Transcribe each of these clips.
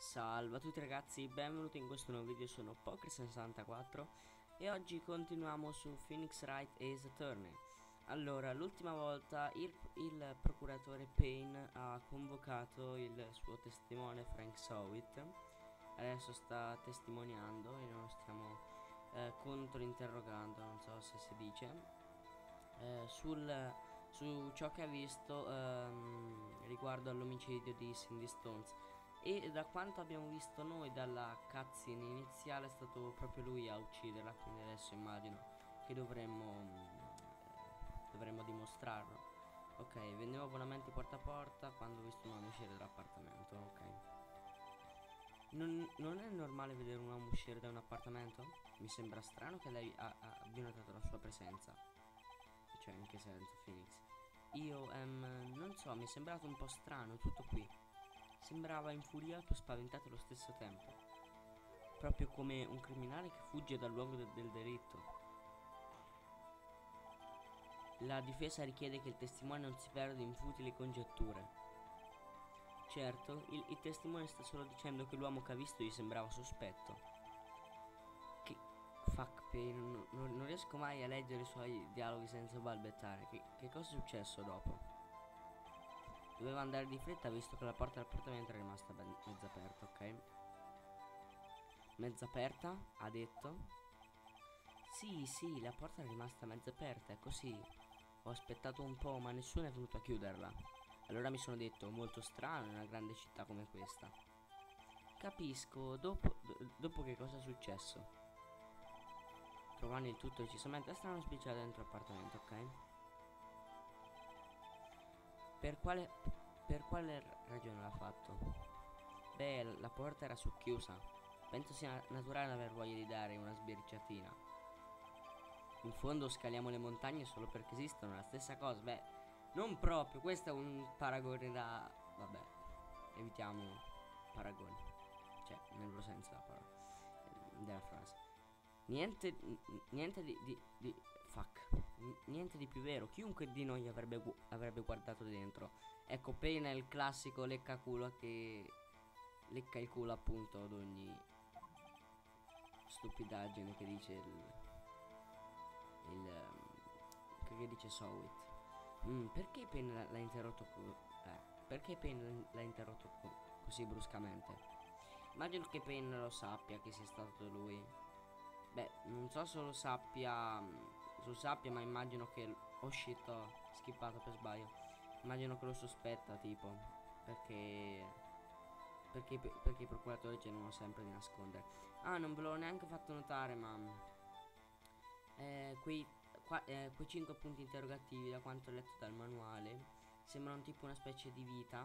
Salve a tutti ragazzi, benvenuti in questo nuovo video, sono Poker64 e oggi continuiamo su Phoenix Wright Ace Attorney. Allora, l'ultima volta il procuratore Payne ha convocato il suo testimone Frank Sowitt. Adesso sta testimoniando e noi lo stiamo controinterrogando, non so se si dice, su ciò che ha visto riguardo all'omicidio di Cindy Stones. E da quanto abbiamo visto noi dalla cutscene iniziale è stato proprio lui a ucciderla, quindi adesso immagino che dovremmo dimostrarlo. Ok, vendevo abbonamenti porta a porta quando ho visto un uomo uscire dall'appartamento. Ok. Non è normale vedere un uomo uscire da un appartamento? Mi sembra strano che lei abbia notato la sua presenza. Cioè, in che senso, Phoenix? Io, non so, mi è sembrato un po' strano, tutto qui. Sembrava infuriato e spaventato allo stesso tempo, proprio come un criminale che fugge dal luogo del delitto. La difesa richiede che il testimone non si perda in futili congetture. Certo, il testimone sta solo dicendo che l'uomo che ha visto gli sembrava sospetto. Che fuck Payne, non riesco mai a leggere i suoi dialoghi senza balbettare. Che cosa è successo dopo? Doveva andare di fretta visto che la porta dell'appartamento era rimasta mezza aperta, ok? Mezza aperta, ha detto. Sì, sì, la porta è rimasta mezza aperta, è così. Ho aspettato un po', ma nessuno è venuto a chiuderla. Allora mi sono detto, molto strano in una grande città come questa. Capisco, dopo che cosa è successo? Trovando il tutto decisamente strano, spicciato dentro l'appartamento, ok? Per quale, per quale ragione l'ha fatto? Beh, la porta era socchiusa. Penso sia naturale aver voglia di dare una sbirciatina. In fondo scaliamo le montagne solo perché esistono, la stessa cosa. Beh, non proprio, questo è un paragone da... vabbè, evitiamo paragoni. Cioè, nel vero senso della parola, della frase. Niente, niente fuck. Niente di più vero. Chiunque di noi avrebbe guardato dentro. Ecco, Payne è il classico leccaculo che lecca il culo appunto ad ogni stupidaggine che dice che dice Sowitt. Perché Payne l'ha interrotto perché Payne l'ha interrotto così bruscamente? Immagino che Payne lo sappia che sia stato lui. Beh, non so se lo sappia, ma immagino che... oh shit, ho skippato per sbaglio. Immagino che lo sospetta, tipo. Perché... perché i procuratori cercano sempre di nascondere. Ah, non ve l'ho neanche fatto notare, ma... quei 5 punti interrogativi, da quanto ho letto dal manuale, sembrano tipo una specie di vita.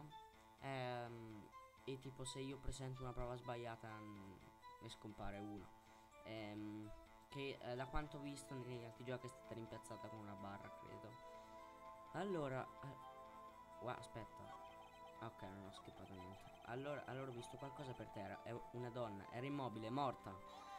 E tipo se io presento una prova sbagliata ne scompare uno. Che da quanto ho visto negli altri giochi è stata rimpiazzata con una barra, credo. Allora, aspetta. Ok, non ho skippato niente. Allora ho visto qualcosa per terra. È una donna, era immobile, morta.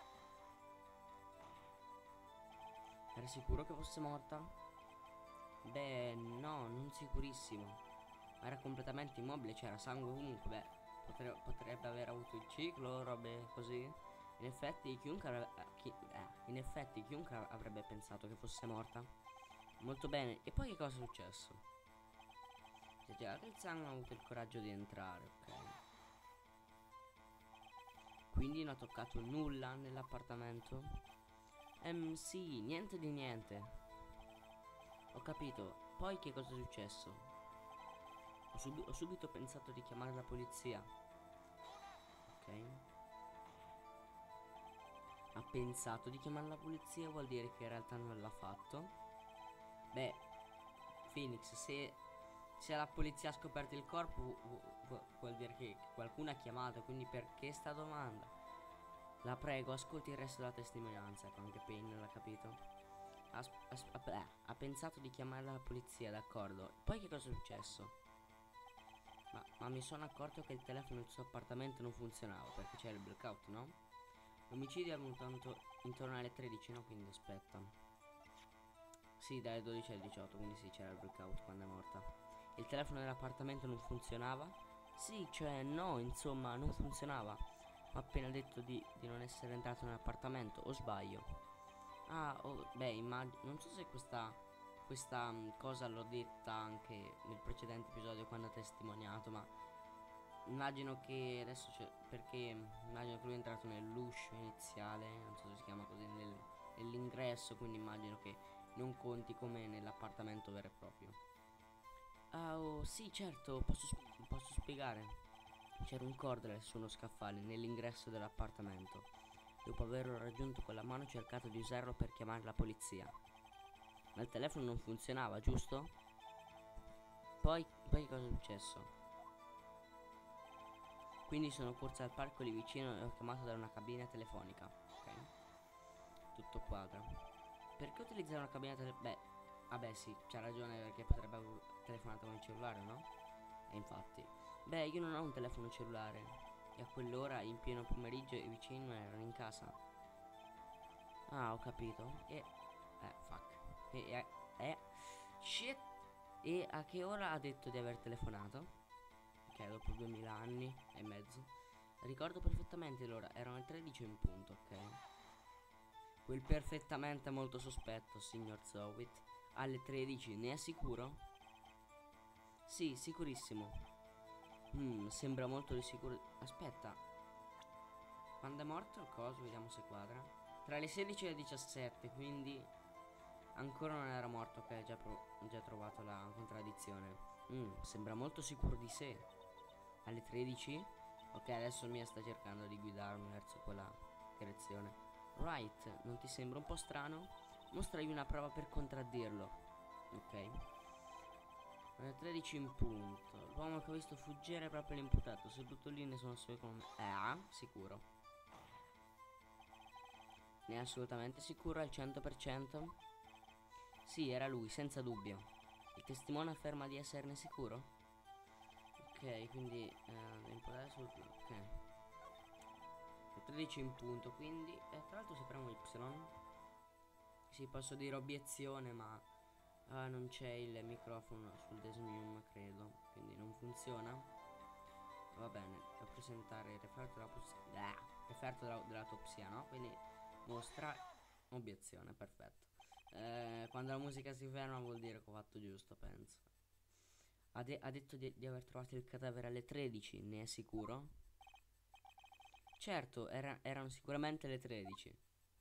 Era sicuro che fosse morta? Beh, no, non sicurissimo. Era completamente immobile, c'era sangue ovunque. Beh, potrebbe aver avuto il ciclo, robe così. In effetti chiunque avrebbe pensato che fosse morta. Molto bene, e poi che cosa è successo? Se già che il sangue ha avuto il coraggio di entrare, ok. Quindi non ha toccato nulla nell'appartamento? Sì, niente di niente. Ho capito. Poi che cosa è successo? Ho subito pensato di chiamare la polizia. Ok. Ha pensato di chiamare la polizia, vuol dire che in realtà non l'ha fatto. Beh, Phoenix, se la polizia ha scoperto il corpo vuol dire che qualcuno ha chiamato, quindi perché sta domanda? La prego, ascolti il resto della testimonianza, ecco, anche Payne l'ha capito. Ha pensato di chiamare la polizia, d'accordo. Poi che cosa è successo? Ma mi sono accorto che il telefono del suo appartamento non funzionava perché c'era il blackout, no? L'omicidio è avvenuto intorno alle 13, no? Quindi aspetta. Sì, dalle 12 alle 18, quindi sì, c'era il blackout quando è morta. Il telefono dell'appartamento non funzionava. Sì, cioè no, insomma, non funzionava. Ho appena detto di non essere entrato nell'appartamento, o sbaglio? Ah, oh, beh, non so se questa cosa l'ho detta anche nel precedente episodio quando ho testimoniato, ma immagino che adesso c'è, perché immagino che lui è entrato nell'uscio iniziale, non so se si chiama così, nell'ingresso, quindi immagino che non conti come nell'appartamento vero e proprio. Ah, oh, sì, certo, posso spiegare. C'era un cordless su uno scaffale nell'ingresso dell'appartamento. Dopo averlo raggiunto con la mano ho cercato di usarlo per chiamare la polizia. Ma il telefono non funzionava, giusto? Poi cosa è successo? Quindi sono corsa al parco lì vicino e ho chiamato da una cabina telefonica. Ok, tutto quadra. Perché utilizzare una cabina telefonica? Beh, vabbè sì, c'ha ragione perché potrebbe aver telefonato con il cellulare, no? E infatti. Beh, io non ho un telefono cellulare. E a quell'ora, in pieno pomeriggio, i vicini non erano in casa. Ah, ho capito. Fuck. E, shit. E a che ora ha detto di aver telefonato? Ok, dopo 2000 anni e mezzo. Ricordo perfettamente l'ora, erano le 13 in punto, ok? Quel perfettamente molto sospetto, signor Zowit. Alle 13, ne è sicuro? Sì, sicurissimo. Sembra molto di sicuro. Aspetta, quando è morto il coso? Vediamo se quadra. Tra le 16 e le 17, quindi ancora non era morto, ok, già trovato la contraddizione. Sembra molto sicuro di sé. Alle 13? Ok, adesso Mia sta cercando di guidarmi verso quella direzione. Right, non ti sembra un po' strano? Mostragli una prova per contraddirlo. Ok. Alle 13 in punto. L'uomo che ho visto fuggire è proprio l'imputato. Seduto lì ne sono sicuro. Sicuro. Ne è assolutamente sicuro al 100%? Sì, era lui, senza dubbio. Il testimone afferma di esserne sicuro? Ok, quindi imputare sul. Ok. 13 in punto, quindi tra l'altro sapremo Y. Sì, posso dire obiezione, ma non c'è il microfono sul Desmium, credo, quindi non funziona. Va bene, rappresentare il referto dell'autopsia, no? Quindi mostra obiezione, perfetto. Quando la musica si ferma vuol dire che ho fatto giusto, penso. Ha detto di aver trovato il cadavere alle 13, ne è sicuro? Certo, erano sicuramente le 13.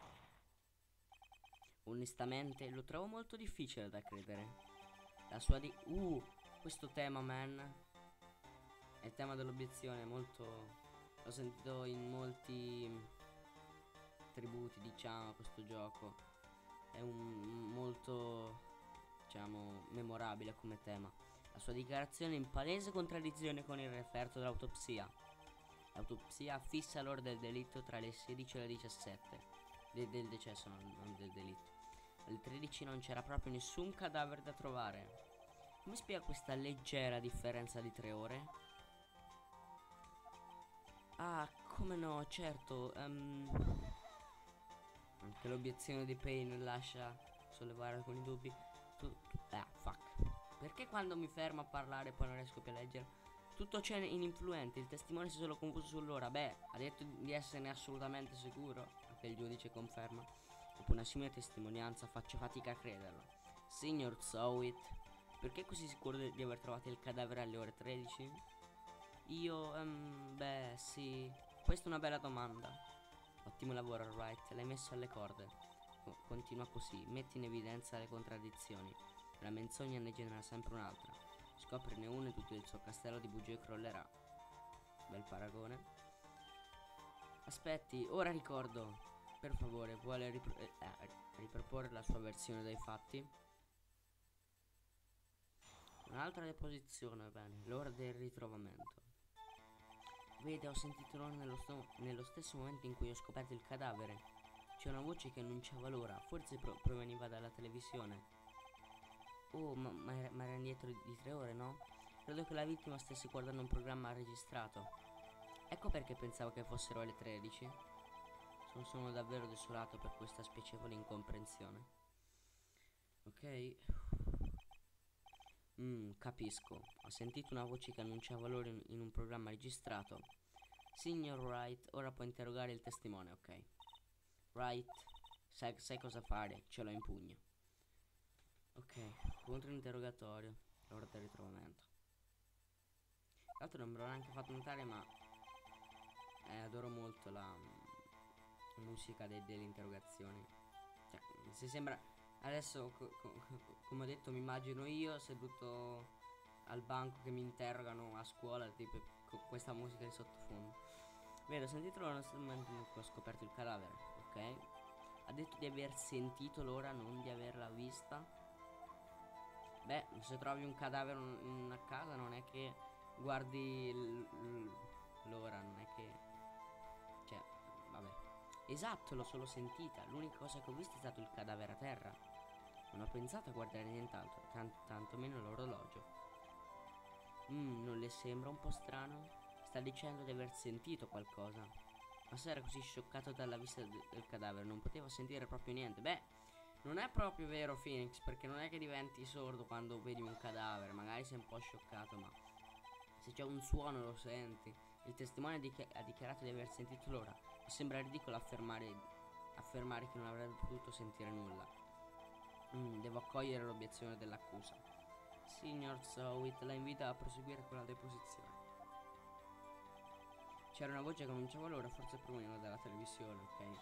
Onestamente lo trovo molto difficile da credere. La sua di. Questo tema, man. È il tema dell'obiezione, molto. L'ho sentito in molti tributi, diciamo, a questo gioco. È un molto, diciamo, memorabile come tema. La sua dichiarazione è in palese contraddizione con il referto dell'autopsia. L'autopsia fissa l'ora del delitto tra le 16 e le 17. Del decesso, non del delitto. Alle 13 non c'era proprio nessun cadavere da trovare. Come spiega questa leggera differenza di 3 ore? Ah, come no, certo. Anche l'obiezione di Payne lascia sollevare alcuni dubbi. Fuck. Perché quando mi fermo a parlare poi non riesco più a leggere? Tutto c'è ininfluente, il testimone si è solo confuso sull'ora. Beh, ha detto di esserne assolutamente sicuro. Anche il giudice conferma. Dopo una simile testimonianza faccio fatica a crederlo. Signor Zowit, perché così sicuro di aver trovato il cadavere alle ore 13? Io, beh, sì. Questa è una bella domanda. Ottimo lavoro, Wright, l'hai messo alle corde. Continua così, metti in evidenza le contraddizioni. La menzogna ne genera sempre un'altra. Scoprirne una e tutto il suo castello di bugie crollerà. Bel paragone. Aspetti, ora ricordo. Per favore, vuole riproporre la sua versione dei fatti? Un'altra deposizione, bene, l'ora del ritrovamento. Vede, ho sentito l'ora nello stesso momento in cui ho scoperto il cadavere. C'è una voce che annunciava l'ora, forse proveniva dalla televisione. Oh, ma era indietro di 3 ore, no? Credo che la vittima stesse guardando un programma registrato. Ecco perché pensavo che fossero le 13. Sono davvero desolato per questa spiacevole incomprensione. Ok. Capisco. Ho sentito una voce che annunciava loro in un programma registrato. Signor Wright, ora può interrogare il testimone, ok. Wright, sai cosa fare? Ce l'ho in pugno. Ok, contro l'interrogatorio. L'ora del ritrovamento. Tra l'altro non me l'ho neanche fatto notare, ma adoro molto la musica delle interrogazioni. Cioè, se sembra. Adesso, come ho detto, mi immagino io seduto al banco che mi interrogano a scuola, tipo con questa musica di sottofondo. Bene, ho sentito l'ora nel momento in cui ho scoperto il cadavere, ok? Ha detto di aver sentito l'ora, non di averla vista. Beh, se trovi un cadavere in una casa non è che guardi l'ora, non è che. Cioè, vabbè. Esatto, l'ho solo sentita. L'unica cosa che ho visto è stato il cadavere a terra. Non ho pensato a guardare nient'altro, tantomeno l'orologio. Non le sembra un po' strano? Sta dicendo di aver sentito qualcosa. Ma se era così scioccato dalla vista del cadavere, non poteva sentire proprio niente. Beh, non è proprio vero, Phoenix, perché non è che diventi sordo quando vedi un cadavere. Magari sei un po' scioccato, ma se c'è un suono lo senti. Il testimone ha dichiarato di aver sentito l'ora. Mi sembra ridicolo affermare che non avrebbe potuto sentire nulla. Devo accogliere l'obiezione dell'accusa. Signor Sowit la invita a proseguire con la deposizione. C'era una voce che annunciava l'ora, forse proveniva dalla televisione, ok?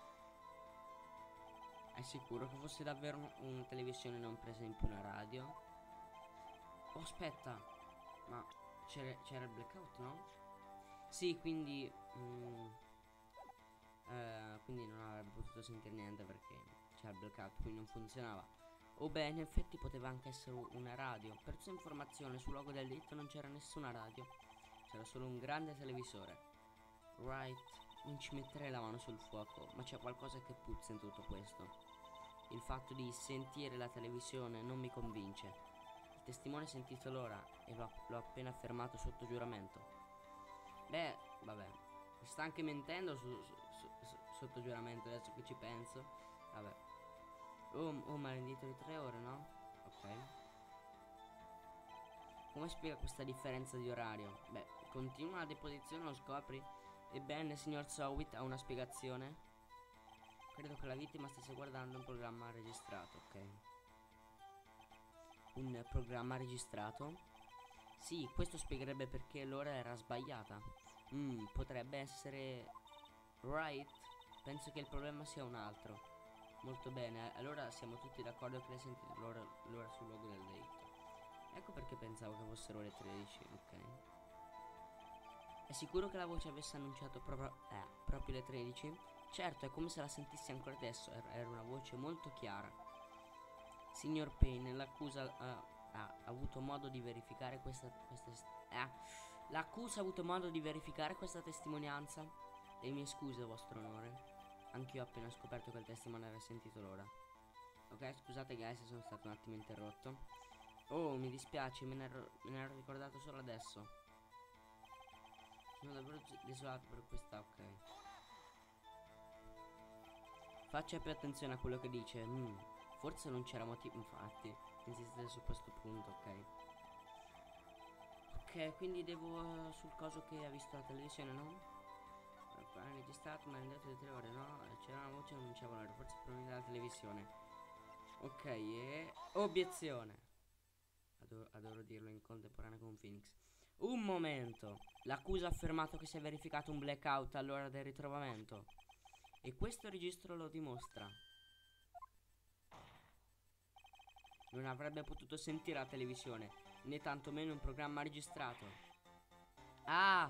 È sicuro che fosse davvero una televisione, non per esempio una radio? Oh, aspetta, ma c'era il blackout, no? Sì, quindi non avrebbe potuto sentire niente perché c'era il blackout, quindi non funzionava. O beh, in effetti poteva anche essere una radio. Per sua informazione, sul luogo del delitto non c'era nessuna radio. C'era solo un grande televisore. Right, non ci metterei la mano sul fuoco, ma c'è qualcosa che puzza in tutto questo. Il fatto di sentire la televisione non mi convince. Il testimone ha sentito l'ora e l'ho appena affermato sotto giuramento. Beh, vabbè, sta anche mentendo sotto giuramento adesso che ci penso. Vabbè. Ma l'indietro di 3 ore, no? Ok. Come spiega questa differenza di orario? Beh, continua la deposizione, lo scopri? Ebbene, signor Sowit ha una spiegazione? Credo che la vittima stesse guardando un programma registrato, ok. Un programma registrato? Sì, questo spiegherebbe perché l'ora era sbagliata. Potrebbe essere. Right? Penso che il problema sia un altro. Molto bene, allora siamo tutti d'accordo che lei ha sentito l'ora sul luogo del delitto. Ecco perché pensavo che fossero le 13, ok. È sicuro che la voce avesse annunciato proprio le 13? Certo, è come se la sentissi ancora adesso, era una voce molto chiara. Signor Payne, l'accusa ha avuto modo di verificare l'accusa ha avuto modo di verificare questa testimonianza? Le mie scuse, vostro onore. Anch'io ho appena scoperto che il testimone aveva sentito l'ora. Ok, scusate guys, sono stato un attimo interrotto. Oh, mi dispiace, me ne ero ricordato solo adesso. Sono davvero desolato per questa, ok. Faccia più attenzione a quello che dice. Forse non c'era motivo, infatti, insistere su questo punto, ok. Ok, quindi devo sul coso che ha visto la televisione, no? Ha registrato, ma ha detto di 3 ore, no? C'era una voce che annunciava l'ora, forse proveniva dalla televisione. Ok, e obiezione. Adoro dirlo in contemporanea con Phoenix. Un momento. L'accusa ha affermato che si è verificato un blackout all'ora del ritrovamento. E questo registro lo dimostra. Non avrebbe potuto sentire la televisione, né tantomeno un programma registrato. Ah,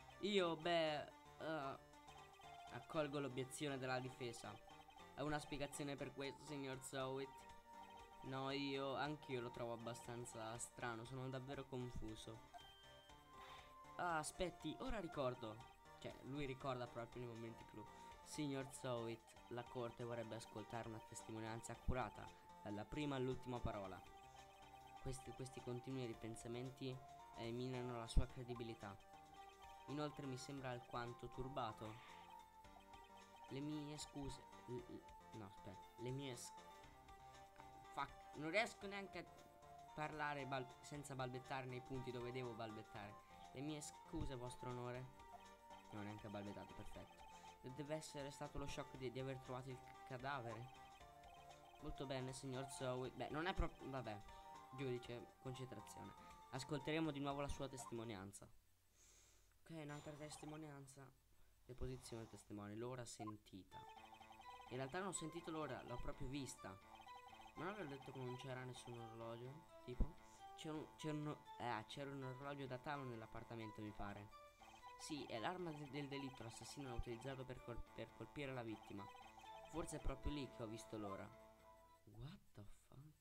accolgo l'obiezione della difesa. Ha una spiegazione per questo, signor Sowit? No, anch'io lo trovo abbastanza strano, sono davvero confuso. Ah, aspetti, ora ricordo. Cioè, lui ricorda proprio nei momenti clou. Signor Sowit, la corte vorrebbe ascoltare una testimonianza accurata, dalla prima all'ultima parola. Questi continui ripensamenti minano la sua credibilità. Inoltre mi sembra alquanto turbato. Le mie scuse. No, aspetta. Le mie. Fuck, non riesco neanche a parlare senza balbettare nei punti dove devo balbettare. Le mie scuse, vostro onore. Non ho neanche balbettato, perfetto. Deve essere stato lo shock di aver trovato il cadavere. Molto bene, signor Zoe. Beh, non è proprio... Vabbè, giudice, concentrazione. Ascolteremo di nuovo la sua testimonianza. Ok, un'altra testimonianza. Deposizione del testimone, l'ora sentita. In realtà non ho sentito l'ora, l'ho proprio vista. Ma non avevo detto che non c'era nessun orologio? Tipo? C'era un orologio da tavolo nell'appartamento, mi pare. Sì, è l'arma del delitto, l'assassino l'ha utilizzato per colpire la vittima. Forse è proprio lì che ho visto l'ora. What the fuck?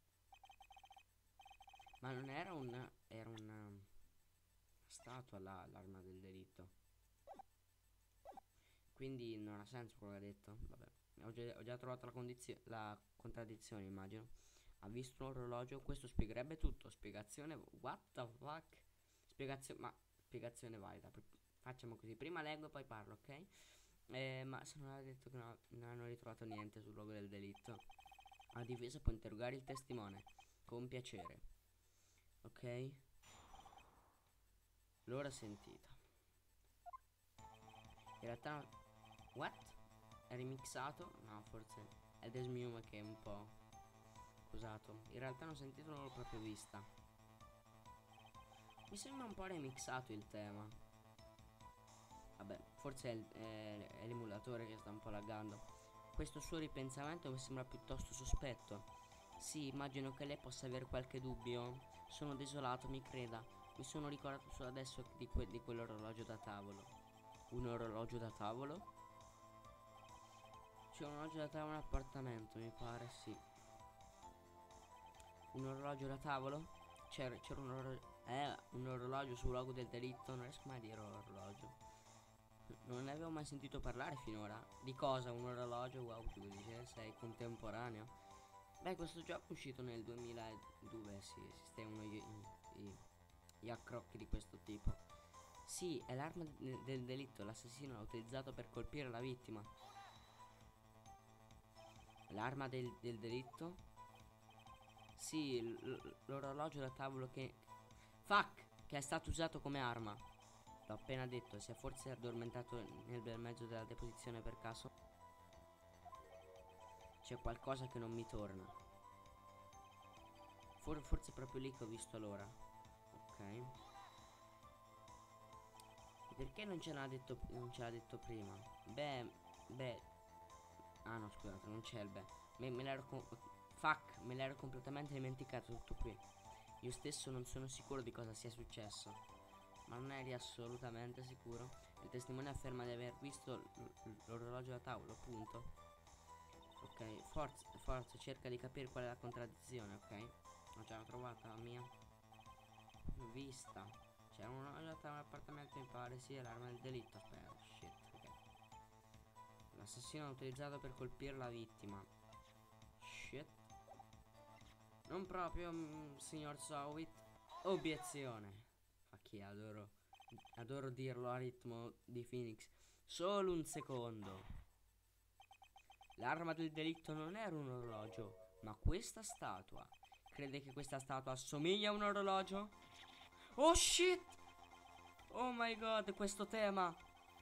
Ma non era un... Era una statua là, l'arma del delitto. Quindi non ha senso quello che ha detto. Vabbè, ho già trovato la contraddizione, immagino. Ha visto un orologio. Questo spiegherebbe tutto. Spiegazione. What the fuck? Spiegazione. Ma spiegazione valida. Facciamo così. Prima leggo e poi parlo, ok? Ma se non ha detto che non hanno ritrovato niente sul luogo del delitto. La difesa può interrogare il testimone. Con piacere. Ok? L'ora sentita. In realtà. What? È remixato? No, forse è Desmiume che è un po' scusato. In realtà non ho sentito, non l'ho proprio vista. Mi sembra un po' remixato il tema. Vabbè, forse è l'emulatore che sta un po' laggando. Questo suo ripensamento mi sembra piuttosto sospetto. Sì, immagino che lei possa avere qualche dubbio. Sono desolato, mi creda. Mi sono ricordato solo adesso di quell'orologio da tavolo. Un orologio da tavolo? C'è un orologio da tavolo in appartamento, mi pare, sì. Un orologio da tavolo? C'era un orologio sul luogo del delitto. Non riesco mai a dire orologio. Non ne avevo mai sentito parlare finora. Di cosa? Un orologio? Wow, giudice, sei contemporaneo. Beh, questo gioco è uscito nel 2002. Sì, esistevano gli accrocchi di questo tipo. Sì, è l'arma del delitto. L'assassino l'ha utilizzato per colpire la vittima. L'arma del delitto? Sì, l'orologio da tavolo che... Fuck! Che è stato usato come arma. L'ho appena detto, si è forse addormentato nel bel mezzo della deposizione per caso? C'è qualcosa che non mi torna. Forse è proprio lì che ho visto l'ora. Ok. Perché non ce l'ha detto prima? Beh. Ah no, scusate, non c'è il beh. Me l'ero Fuck, me l'ero completamente dimenticato tutto qui. Io stesso non sono sicuro di cosa sia successo. Ma non eri assolutamente sicuro? Il testimone afferma di aver visto l'orologio da tavolo, punto. Ok, forza, cerca di capire qual è la contraddizione, ok? Ho già trovata la mia. Vista. C'è un orologio da tavolo all'appartamento, mi pare, sì, è l'arma del delitto. Aspetta, shit, ok. L'assassino ha utilizzato per colpire la vittima. Shit. Non proprio, signor Sowit. Obiezione. Fuck yeah, adoro dirlo a ritmo di Phoenix. Solo un secondo. L'arma del delitto non era un orologio, ma questa statua. Crede che questa statua assomiglia a un orologio? Oh shit! Oh my god, questo tema.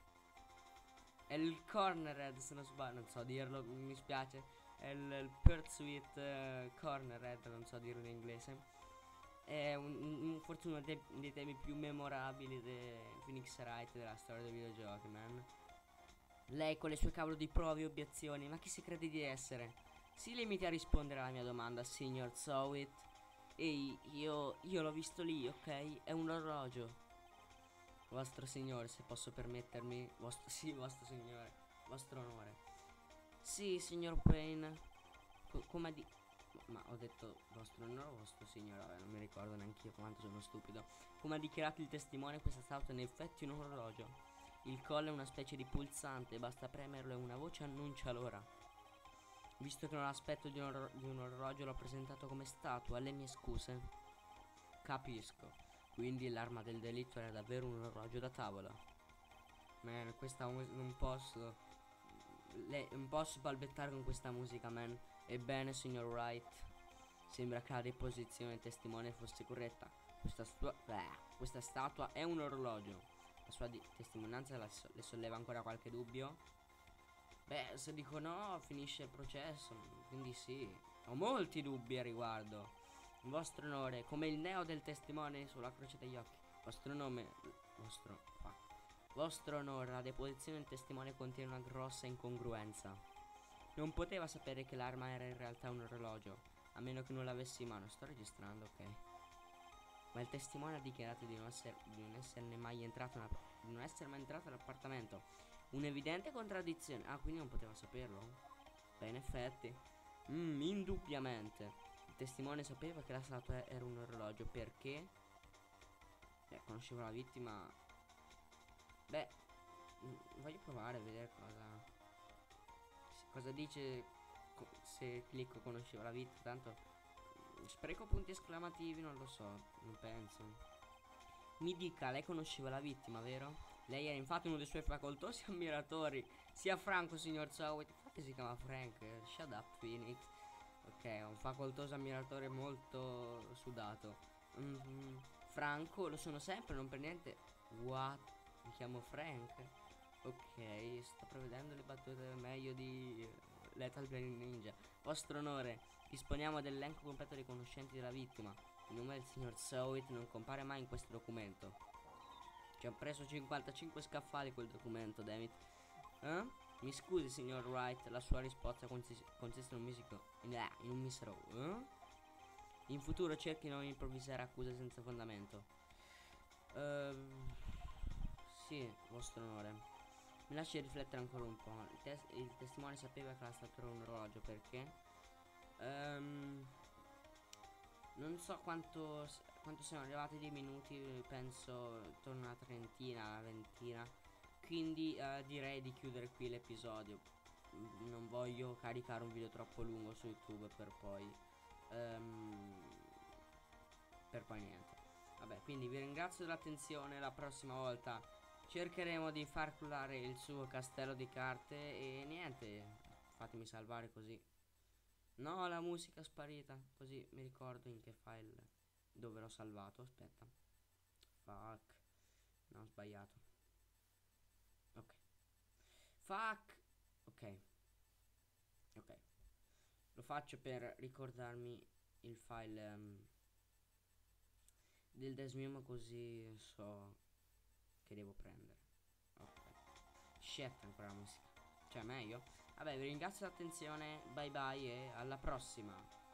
È il Cornerhead, se non sbaglio, non so dirlo, mi spiace. È il Pursuit Cornerhead, non so dirlo in inglese. È forse uno dei temi più memorabili di Phoenix Wright della storia dei videogiochi, man. Lei con le sue cavolo di prove e obiezioni, ma chi si crede di essere? Si limiti a rispondere alla mia domanda, signor Sowit. Ehi, io l'ho visto lì, ok? È un orologio. Vostro signore, se posso permettermi. Sì, vostro signore. Vostro onore. Sì, signor Payne. Come di... Ma ho detto vostro onore o vostro signore? Vabbè, non mi ricordo neanche io quanto sono stupido. Come ha dichiarato il testimone, questa statua è in effetti un orologio. Il collo è una specie di pulsante, basta premerlo e una voce annuncia l'ora. Visto che non l'aspetto di un orologio, l'ho presentato come statua, le mie scuse. Capisco. Quindi l'arma del delitto era davvero un orologio da tavola. Man, non posso. Non posso balbettare con questa musica, man. Ebbene, signor Wright. Sembra che la deposizione del testimone fosse corretta. Questa statua è un orologio. La sua testimonianza le solleva ancora qualche dubbio? Beh, se dico no, finisce il processo. Quindi sì. Ho molti dubbi a riguardo. Vostro onore, come il neo del testimone sulla croce degli occhi. Vostro nome. Vostro onore, la deposizione del testimone contiene una grossa incongruenza. Non poteva sapere che l'arma era in realtà un orologio, a meno che non l'avessi in mano. Sto registrando, ok. Ma il testimone ha dichiarato di non essere mai entrato all'appartamento. Un'evidente contraddizione. Ah, quindi non poteva saperlo? Beh, in effetti. Indubbiamente. Il testimone sapeva che la statua era un orologio perché... Beh, conosceva la vittima. Beh, voglio provare a vedere cosa dice se clicco conosceva la vittima. Tanto spreco punti esclamativi, non lo so, non penso. Mi dica, lei conosceva la vittima, vero? Lei era infatti uno dei suoi facoltosi ammiratori. Sia Franco, signor Sowet. Infatti si chiama Frank. Shut up, Phoenix. Ok, è un facoltoso ammiratore molto sudato. Franco, lo sono sempre, non per niente. What? Mi chiamo Frank. Ok, sto prevedendo le battute meglio di Lethal Brain Ninja. Vostro onore, disponiamo dell'elenco completo dei conoscenti della vittima. Il nome del signor Sowit non compare mai in questo documento. Ci ha preso 55 scaffali quel documento, dammit. Mi scusi, signor Wright, la sua risposta consiste in un misero. In futuro cerchi di non improvvisare accuse senza fondamento. Sì, vostro onore. Mi lasci riflettere ancora un po'. Il testimone sapeva che la statua era un orologio, perché? Non so quanto siamo arrivati di minuti, penso intorno a una trentina, una ventina. Quindi direi di chiudere qui l'episodio. Non voglio caricare un video troppo lungo su YouTube per poi niente. Vabbè, quindi vi ringrazio dell'attenzione. La prossima volta cercheremo di far crollare il suo castello di carte e niente, fatemi salvare così. No, la musica è sparita. Così mi ricordo in che file dove l'ho salvato. Aspetta. Fuck. No, ho sbagliato. Ok. Fuck. Ok. Ok. Lo faccio per ricordarmi il file del Desmimo, così so che devo prendere. Ok. Shit, ancora la musica. Cioè, meglio. Vabbè, vi ringrazio dell'attenzione. Bye bye e alla prossima.